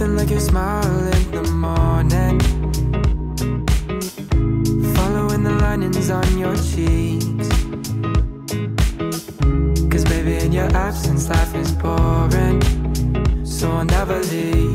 nothing like your smile in the morning, following the linings on your cheeks. Cause baby, in your absence life is boring, so I'll never leave.